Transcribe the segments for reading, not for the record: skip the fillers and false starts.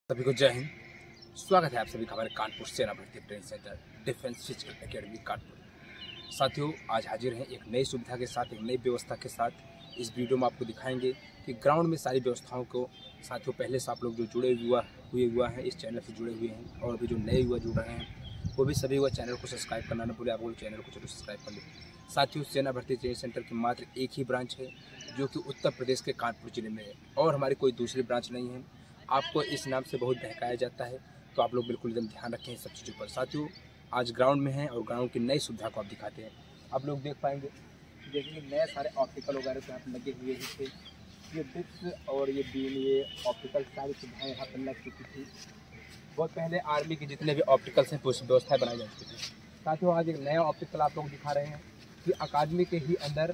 सभी को जय हिंद। स्वागत है आप सभी का हमारे कानपुर सेना भर्ती training centre defence physical academy Kanpur. साथियों, आज हाजिर हैं एक नई सुविधा के साथ, एक नई व्यवस्था के साथ। इस वीडियो में आपको दिखाएंगे कि ग्राउंड में सारी व्यवस्थाओं को साथियों पहले से आप लोग जो जुड़े हुआ हैं, इस चैनल से जुड़े हुए हैं, और भी जो नए युवा जुड़ रहे हैं वो भी सभी हुआ चैनल को सब्सक्राइब करना न भूलें। आप लोग चैनल को जरूर सब्सक्राइब कर लें। साथियों, सेना भर्ती ट्रेनिंग सेंटर की मात्र एक ही ब्रांच है जो कि उत्तर प्रदेश के कानपुर जिले में है, और हमारी कोई दूसरी ब्रांच नहीं है। आपको इस नाम से बहुत बहकाया जाता है, तो आप लोग बिल्कुल एकदम ध्यान रखें इन सब चीज़ों पर। साथियों, आज ग्राउंड में हैं और ग्राउंड की नई सुविधा को आप दिखाते हैं। आप लोग देख पाएंगे, देखिए नए सारे ऑप्टिकल वगैरह यहाँ पर लगे हुए ही थे। ये डिस्क और ये बीम, ये ऑप्टिकल सारी सुविधाएँ यहाँ पर लग चुकी थी। बहुत पहले आर्मी के जितने भी ऑप्टिकल्स हैं उस व्यवस्थाएँ बनाई जा चुकी थी। साथियों, आज एक नया ऑप्टिकल आप लोग दिखा रहे हैं कि अकादमी के ही अंदर,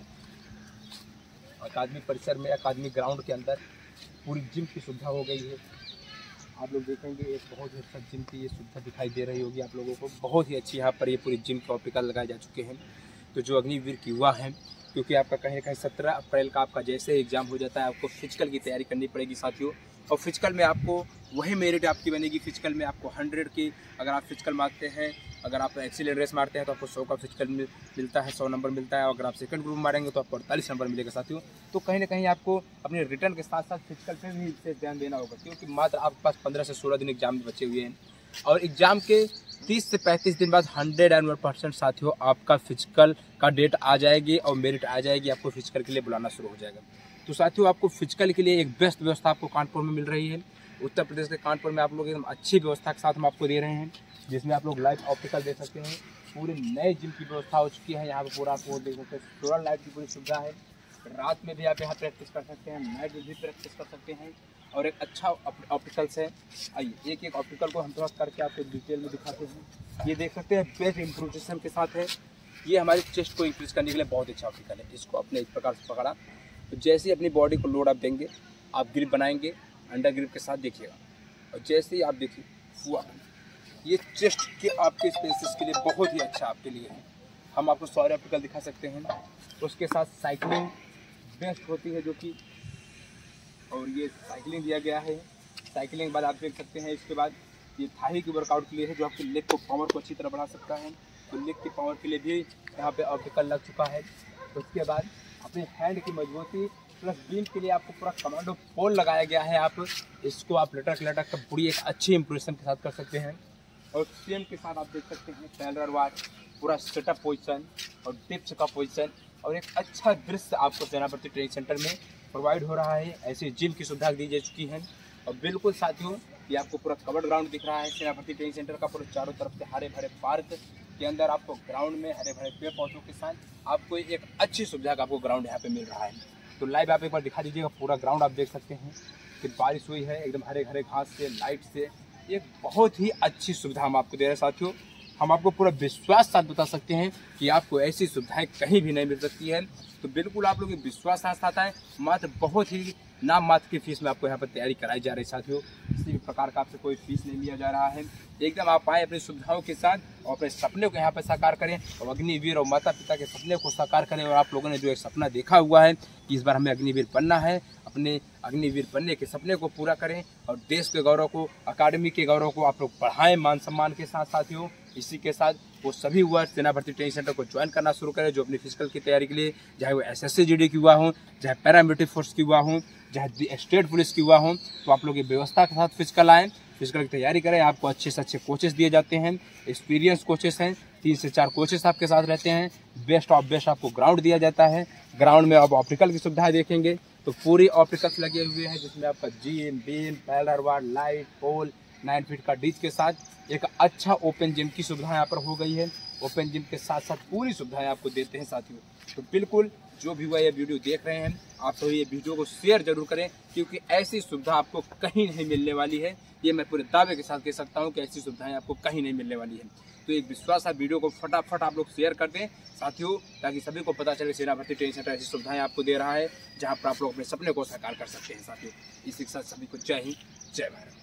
अकादमी परिसर में, अकादमी ग्राउंड के अंदर पूरी जिम की सुविधा हो गई है। आप लोग देखेंगे एक बहुत ही अच्छा जिम की ये सुविधा दिखाई दे रही होगी आप लोगों को। बहुत ही अच्छी यहाँ पर ये पूरी जिम के ऑप्टिकल लगाए जा चुके हैं। तो जो अग्निवीर की युवा हैं, क्योंकि आपका कहीं ना कहीं 17 अप्रैल का आपका जैसे एग्जाम हो जाता है, आपको फिजिकल की तैयारी करनी पड़ेगी साथियों। और फिजिकल में आपको वही मेरिट आपकी बनेगी। फिजिकल में आपको 100 की अगर आप फिजिकल मारते हैं, अगर आप एक्सीलेंट रेस मारते हैं तो आपको 100 का फिजिकल मिलता है, 100 नंबर मिलता है। और अगर आप सेकंड ग्रुप मारेंगे तो आपको 48 नंबर मिलेगा साथियों। तो कहीं ना कहीं आपको अपने रिटर्न के साथ साथ फिजिकल पे भी विशेष ध्यान देना होगा, क्योंकि मात्र आपके पास 15 से 16 दिन एग्जाम बचे हुए हैं। और एग्जाम के 30 से 35 दिन बाद 101% साथियों आपका फिजिकल का डेट आ जाएगी और मेरिट आ जाएगी। आपको फिजिकल के लिए बुलाना शुरू हो जाएगा। तो साथियों, आपको फिजिकल के लिए एक बेस्ट व्यवस्था आपको कानपुर में मिल रही है। उत्तर प्रदेश के कानपुर में आप लोग एकदम अच्छी व्यवस्था के साथ हम आपको दे रहे हैं, जिसमें आप लोग लाइव ऑप्टिकल दे सकते हैं। पूरे नए जिम की व्यवस्था हो चुकी है यहाँ पर। पूरा आपको देख सकते हैं, सोलर लाइट की पूरी सुविधा है। रात में भी आप यहाँ प्रैक्टिस कर सकते हैं, नाइट में भी प्रैक्टिस कर सकते हैं। और एक अच्छा ऑप्टिकल्स है। आइए एक एक ऑप्टिकल को हम थोड़ा करके आपको डिटेल में दिखाते हैं। ये देख सकते हैं बेस्ट इम्प्रूवेशन के साथ है। ये हमारी चेस्ट को इंक्रीज करने के लिए बहुत अच्छा ऑप्टिकल है। इसको अपने इस प्रकार से पकड़ा तो जैसे ही अपनी बॉडी को लोड आप देंगे, आप ग्रिप बनाएंगे अंडर ग्रिप के साथ, देखिएगा। और जैसे ही आप देखिए हुआ, ये चेस्ट के आपके स्पेसेस के लिए बहुत ही अच्छा आपके लिए है। हम आपको सारे ऑप्टिकल दिखा सकते हैं। उसके साथ साइकिलिंग बेस्ट होती है जो कि, और ये साइकिलिंग दिया गया है। साइकिलिंग के बाद आप देख सकते हैं, इसके बाद ये थाई की वर्कआउट के लिए है, जो आपके लेग को पावर को अच्छी तरह बढ़ा सकता है। तो लेग की पावर के लिए भी यहाँ पे ऑप्टिकल लग चुका है। उसके बाद अपने हैंड की मजबूती प्लस बीम के लिए आपको पूरा कमांडो पोल लगाया गया है। आप इसको आप लटक कर पूरी एक अच्छी इंप्रेशन के साथ कर सकते हैं। और सेम के साथ आप देख सकते हैं पैरेलल वार, पूरा सेटअप पोजीशन और डिप्स का पोजीशन, और एक अच्छा दृश्य आपको सेना भर्ती ट्रेनिंग सेंटर में प्रोवाइड हो रहा है। ऐसे जिम की सुविधा दी जा चुकी है। और बिल्कुल साथियों, ये आपको पूरा कवर्ड ग्राउंड दिख रहा है सेना भर्ती ट्रेनिंग सेंटर का। पूरे चारों तरफ से हरे भरे पार्क के अंदर आपको ग्राउंड में हरे भरे पेड़ पौधों के साथ आपको एक अच्छी सुविधा का आपको ग्राउंड यहाँ पे मिल रहा है। तो लाइव आप एक बार दिखा दीजिएगा। पूरा ग्राउंड आप देख सकते हैं कि बारिश हुई है, एकदम हरे हरे घास से, लाइट से। एक बहुत ही अच्छी सुविधा हम आपको दे रहे हैं साथियों। हम आपको पूरा विश्वास साथ बता सकते हैं कि आपको ऐसी सुविधाएं कहीं भी नहीं मिल सकती है। तो बिल्कुल आप लोग ये विश्वास साथ आता है। मात्र बहुत ही नाम मात्र की फीस में आपको यहाँ पर तैयारी कराई जा रही है साथियों। किसी भी प्रकार का आपसे कोई फीस नहीं लिया जा रहा है। एकदम आप आए अपनी सुविधाओं के साथ और अपने सपने को यहाँ पर साकार करें, और अग्निवीर और माता पिता के सपने को साकार करें। और आप लोगों ने जो एक सपना देखा हुआ है कि इस बार हमें अग्निवीर बनना है, अपने अग्निवीर बनने के सपने को पूरा करें और देश के गौरव को, अकादमी के गौरव को आप लोग बढ़ाएं मान सम्मान के साथ साथियों। इसी के साथ वो सभी हुआ सेना भर्ती ट्रेनिंग सेंटर को ज्वाइन करना शुरू करें, जो अपनी फिजिकल की तैयारी के लिए, चाहे वो SSC GD की हुआ हो, चाहे पैरामिलिट्री फोर्स की हुआ हो, चाहे स्टेट पुलिस की हुआ हो। तो आप लोग ये व्यवस्था के साथ फिजिकल आएँ, फिजिकल की तैयारी करें। आपको अच्छे से अच्छे कोचेस दिए जाते हैं, एक्सपीरियंस कोचेस हैं। 3 से 4 कोचेस आपके साथ रहते हैं। बेस्ट ऑफ बेस्ट आपको ग्राउंड दिया जाता है। ग्राउंड में आप ऑप्टिकल की सुविधाएं देखेंगे तो पूरी ऑप्टिकल्स लगे हुए हैं, जिसमें आपका gym, beam, parallel bar, light, pole, 9 feet का डिच के साथ एक अच्छा ओपन जिम की सुविधा यहाँ पर हो गई है। ओपन जिम के साथ साथ पूरी सुविधाएं आपको देते हैं साथियों। तो बिल्कुल जो भी हुआ ये वीडियो देख रहे हैं, आप तो ये वीडियो को शेयर जरूर करें, क्योंकि ऐसी सुविधा आपको कहीं नहीं मिलने वाली है। ये मैं पूरे दावे के साथ कह सकता हूँ कि ऐसी सुविधाएं आपको कहीं नहीं मिलने वाली है। तो एक विश्वास है, वीडियो को फटाफट आप लोग शेयर कर दें साथियों, ताकि सभी को पता चले सेना भर्ती ट्रेनिंग सेंटर ऐसी सुविधाएं आपको दे रहा है, जहाँ पर आप लोग अपने सपने को साकार कर सकते हैं साथियों। इसी के साथ सभी को जय हिंद, जय भारत।